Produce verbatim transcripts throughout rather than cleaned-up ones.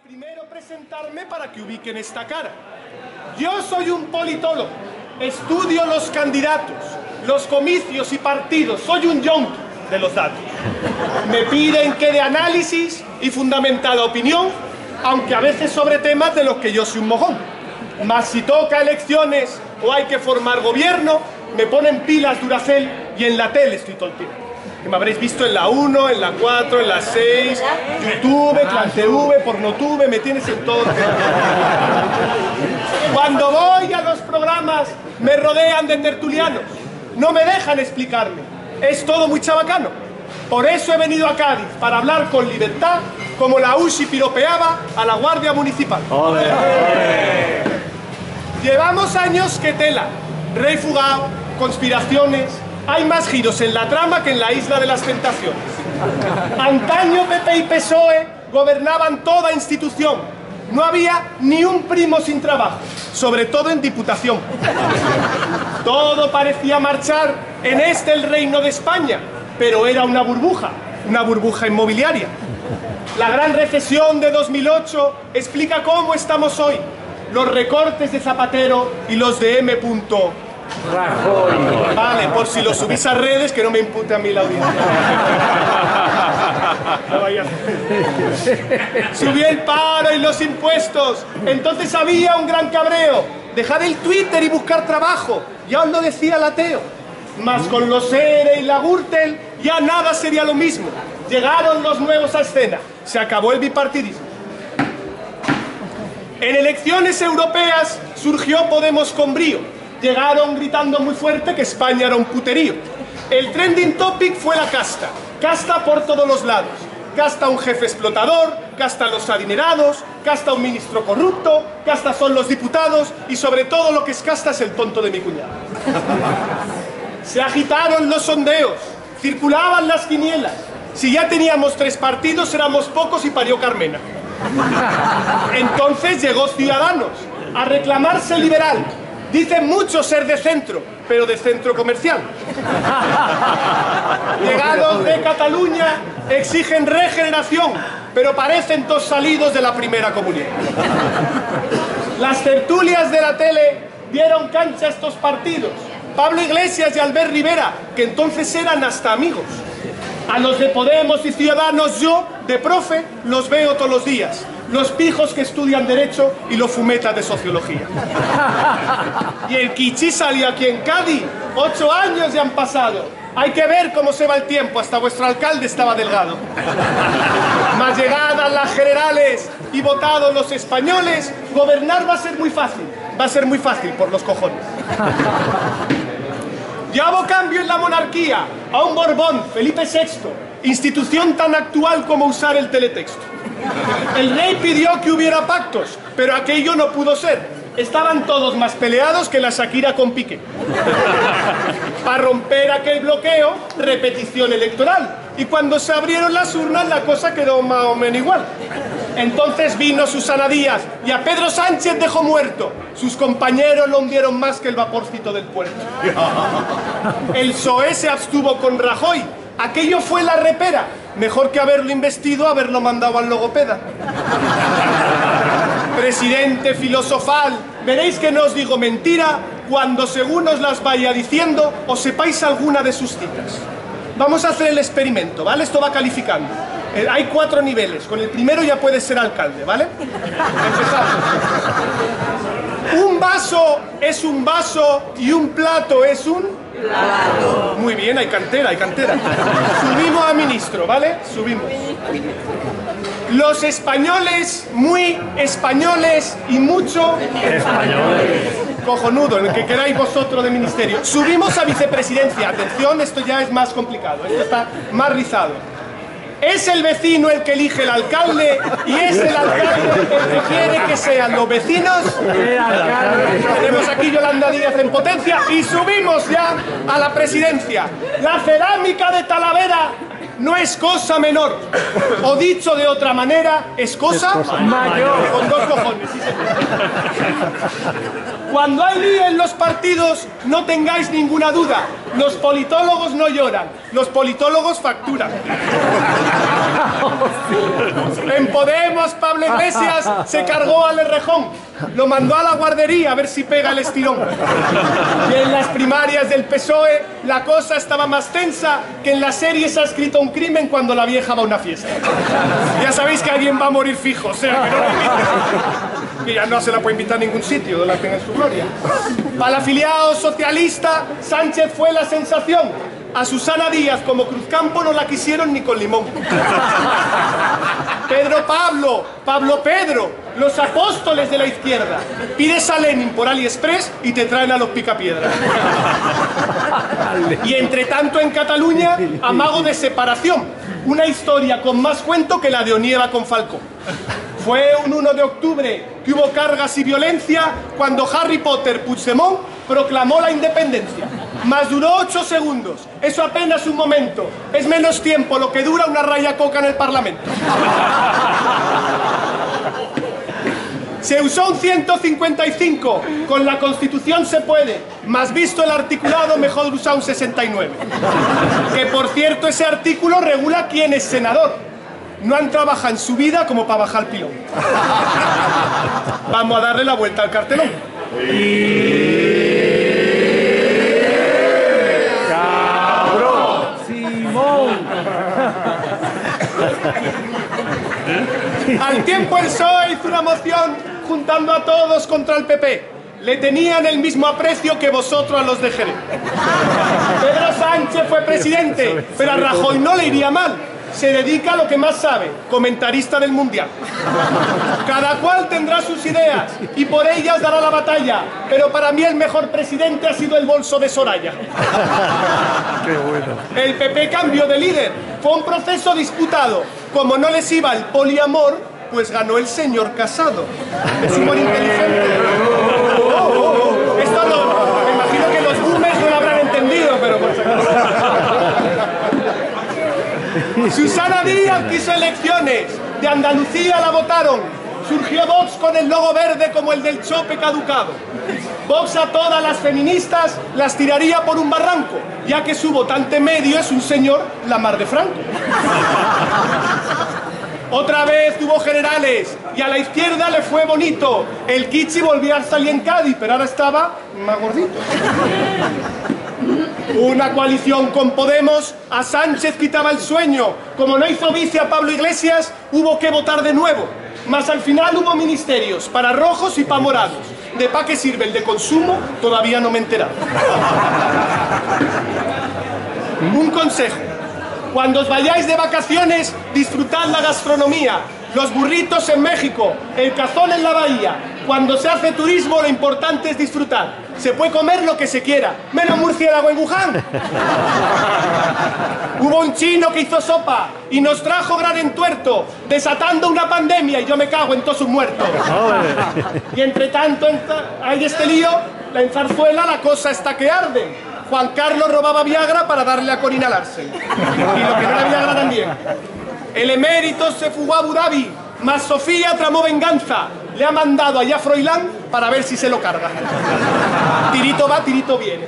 Primero presentarme para que ubiquen esta cara. Yo soy un politólogo, estudio los candidatos, los comicios y partidos, soy un yonki de los datos. Me piden que dé análisis y fundamentada opinión, aunque a veces sobre temas de los que yo soy un mojón. Mas si toca elecciones o hay que formar gobierno, me ponen pilas Duracell y en la tele estoy todo el tiempo. Que me habréis visto en la uno, en la cuatro, en la seis, YouTube, Clan T V, Pornotube, me tienes en todo. Cuando voy a los programas me rodean de tertulianos, no me dejan explicarme, es todo muy chabacano. Por eso he venido a Cádiz, para hablar con libertad, como la U S I piropeaba a la Guardia Municipal. ¡Ole, ole! Llevamos años que tela, rey fugado, conspiraciones. Hay más giros en la trama que en la Isla de las Tentaciones. Antaño P P y P S O E gobernaban toda institución. No había ni un primo sin trabajo, sobre todo en Diputación. Todo parecía marchar en este el reino de España, pero era una burbuja, una burbuja inmobiliaria. La gran recesión de dos mil ocho explica cómo estamos hoy. Los recortes de Zapatero y los de M. Rajoy. Vale, por si lo subís a redes, que no me impute a mí la audiencia. No vaya. Subí el paro y los impuestos. Entonces había un gran cabreo. Dejad el Twitter y buscar trabajo. Ya os lo decía el ateo. Mas con los ERE y la Gürtel ya nada sería lo mismo. Llegaron los nuevos a escena. Se acabó el bipartidismo. En elecciones europeas surgió Podemos con brío. Llegaron gritando muy fuerte que España era un puterío. El trending topic fue la casta. Casta por todos los lados. Casta un jefe explotador, casta los adinerados, casta un ministro corrupto, casta son los diputados y sobre todo lo que es casta es el tonto de mi cuñado. Se agitaron los sondeos, circulaban las quinielas. Si ya teníamos tres partidos éramos pocos y parió Carmena. Entonces llegó Ciudadanos a reclamarse liberal. Dicen mucho ser de centro, pero de centro comercial. Llegados de Cataluña, exigen regeneración, pero parecen todos salidos de la primera comunión. Las tertulias de la tele dieron cancha a estos partidos. Pablo Iglesias y Albert Rivera, que entonces eran hasta amigos. A los de Podemos y Ciudadanos yo, de profe, los veo todos los días. Los pijos que estudian Derecho y los fumetas de Sociología. Y el Kichi salió aquí en Cádiz. Ocho años ya han pasado. Hay que ver cómo se va el tiempo. Hasta vuestro alcalde estaba delgado. Más llegadas las generales y votados los españoles, gobernar va a ser muy fácil. Va a ser muy fácil por los cojones. Ya hubo cambio en la monarquía. A un Borbón, Felipe sexto. Institución tan actual como usar el teletexto. El rey pidió que hubiera pactos, pero aquello no pudo ser. Estaban todos más peleados que la Shakira con Piqué. Para romper aquel bloqueo, repetición electoral. Y cuando se abrieron las urnas, la cosa quedó más o menos igual. Entonces vino Susana Díaz y a Pedro Sánchez dejó muerto. Sus compañeros lo hundieron más que el vaporcito del puerto. El P S O E se abstuvo con Rajoy. Aquello fue la repera. Mejor que haberlo investido, haberlo mandado al logopeda. Presidente filosofal, veréis que no os digo mentira cuando según os las vaya diciendo os sepáis alguna de sus citas. Vamos a hacer el experimento, ¿vale? Esto va calificando. Eh, hay cuatro niveles. Con el primero ya puedes ser alcalde, ¿vale? Empezamos. Un vaso es un vaso y un plato es un... plato. Muy bien, hay cantera, hay cantera. Subimos a ministro, ¿vale? Subimos. Los españoles, muy españoles y mucho... españoles. Cojonudo, en el que queráis vosotros de ministerio. Subimos a vicepresidencia. Atención, esto ya es más complicado. Esto está más rizado. Es el vecino el que elige el alcalde y es el alcalde el que quiere que sean los vecinos. Tenemos aquí Yolanda Díaz en potencia y subimos ya a la presidencia. La cerámica de Talavera no es cosa menor. O dicho de otra manera, es cosa, es cosa mayor. Con dos cojones, sí, cuando hay lío en los partidos, no tengáis ninguna duda. Los politólogos no lloran, los politólogos facturan. En Podemos, Pablo Iglesias se cargó al Errejón, lo mandó a la guardería a ver si pega el estirón. Y en las primarias del P S O E la cosa estaba más tensa que en la serie Se ha escrito un crimen cuando la vieja va a una fiesta. Ya sabéis que alguien va a morir fijo, o sea, que no la inviten. Y ya no se la puede invitar a ningún sitio, la tenga en su gloria. Para el afiliado socialista, Sánchez fue la sensación. A Susana Díaz como Cruzcampo no la quisieron ni con limón. Pedro Pablo, Pablo Pedro, los apóstoles de la izquierda. Pides a Lenin por AliExpress y te traen a los picapiedras. Y entre tanto en Cataluña, amago de separación. Una historia con más cuento que la de Onieva con Falcón. Fue un uno de octubre que hubo cargas y violencia cuando Harry Potter Puigdemont proclamó la independencia. Mas duró ocho segundos. Eso apenas un momento. Es menos tiempo lo que dura una raya coca en el Parlamento. Se usó un ciento cincuenta y cinco. Con la Constitución se puede. Mas visto el articulado, mejor usar un sesenta y nueve. Que por cierto, ese artículo regula quién es senador. No han trabajado en su vida como para bajar el pilón. Vamos a darle la vuelta al cartelón. ¡Cabrón! ¡Simón! Al tiempo el P S O E hizo una moción juntando a todos contra el P P. Le tenían el mismo aprecio que vosotros a los de Jerez. Pedro Sánchez fue presidente, pero a Rajoy no le iría mal. Se dedica a lo que más sabe, comentarista del Mundial. Cada cual tendrá sus ideas y por ellas dará la batalla, pero para mí el mejor presidente ha sido el bolso de Soraya. Qué bueno. El P P cambió de líder, fue un proceso disputado. Como no les iba el poliamor, pues ganó el señor Casado. Es humor inteligente. Oh, oh, oh. Esto lo, me imagino que los boomers no lo habrán entendido, pero por si acaso. Susana Díaz quiso elecciones, de Andalucía la votaron, surgió Vox con el logo verde como el del chope caducado. Vox a todas las feministas las tiraría por un barranco, ya que su votante medio es un señor la mar de Franco. Otra vez tuvo generales y a la izquierda le fue bonito. El Kichi volvió a salir en Cádiz, pero ahora estaba más gordito. Una coalición con Podemos, a Sánchez quitaba el sueño. Como no hizo vice a Pablo Iglesias, hubo que votar de nuevo. Mas al final hubo ministerios para rojos y para morados. ¿De pa' qué sirve el de consumo? Todavía no me he enterado. Un consejo. Cuando os vayáis de vacaciones, disfrutad la gastronomía. Los burritos en México, el cazón en la bahía. Cuando se hace turismo, lo importante es disfrutar. Se puede comer lo que se quiera, menos murciélago en Wuhan. Hubo un chino que hizo sopa y nos trajo gran entuerto, desatando una pandemia y yo me cago en todos sus muertos. Y entre tanto hay este lío, en Zarzuela la cosa está que arde. Juan Carlos robaba Viagra para darle a Corina Larsen. Y lo que no era Viagra también. El emérito se fugó a Abu Dhabi, mas Sofía tramó venganza. Le ha mandado allá a Froilán para ver si se lo carga. Tirito va, tirito viene.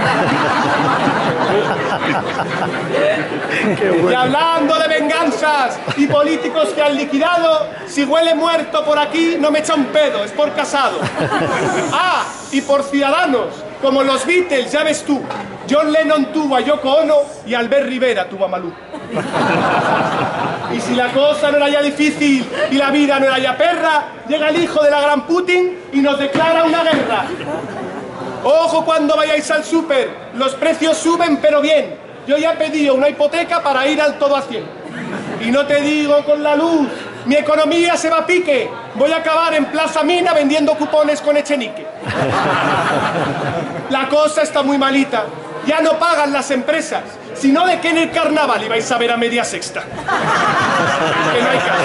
Y hablando de venganzas y políticos que han liquidado, si huele muerto por aquí, no me echa un pedo, es por Casado. Ah, y por Ciudadanos, como los Beatles, ya ves tú. John Lennon tuvo a Yoko Ono y Albert Rivera tuvo a Malú. Y si la cosa no era ya difícil y la vida no era ya perra, llega el hijo de la gran Putin y nos declara una guerra. Ojo cuando vayáis al súper, los precios suben pero bien. Yo ya he pedido una hipoteca para ir al todo a cien. Y no te digo con la luz, mi economía se va a pique. Voy a acabar en Plaza Mina vendiendo cupones con Echenique. La cosa está muy malita. Ya no pagan las empresas, sino de que en el carnaval ibais a ver a media sexta. Que no hay caso.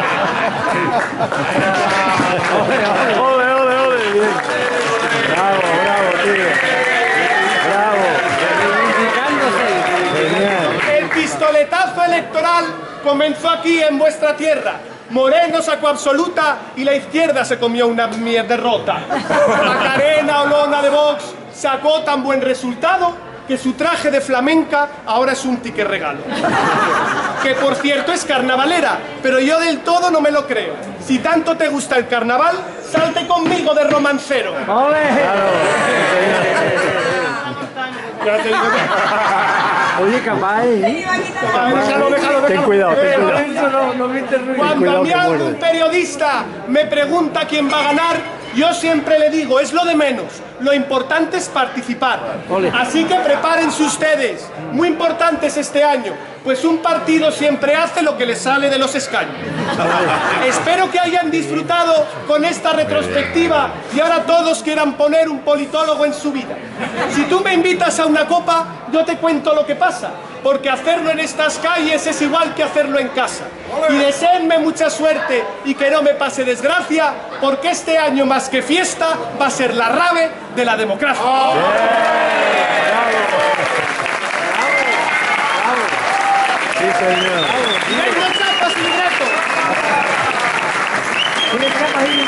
¡Ole, ole, ole! Bien. Bravo, bravo, tío. Bravo. Genial. El pistoletazo electoral comenzó aquí en vuestra tierra. Moreno sacó absoluta y la izquierda se comió una derrota. Macarena Olona de Vox sacó tan buen resultado que su traje de flamenca ahora es un ticket regalo. Que por cierto es carnavalera, pero yo del todo no me lo creo. Si tanto te gusta el carnaval, salte conmigo de romancero. ¡Ole! Ya te digo que- Oye, capaz, ¿eh? Déjalo, déjalo, Ten déjalo. cuidado, ten Déjalo. cuidado. Eso no, no me interrumpe. Cuando a cuidado mí que algún muerde. periodista me pregunta quién va a ganar, yo siempre le digo, es lo de menos, lo importante es participar. Ole. Así que prepárense ustedes, muy importantes este año, pues un partido siempre hace lo que le sale de los escaños. Espero que hayan disfrutado con esta retrospectiva y ahora todos quieran poner un politólogo en su vida. Si tú me invitas a una copa, yo te cuento lo que pasa, porque hacerlo en estas calles es igual que hacerlo en casa. Y deseenme mucha suerte y que no me pase desgracia, porque este año más que fiesta va a ser la rave de la democracia. Sí, señor. ¡Y hay una chapa sin reto! Tiene chapas ahí.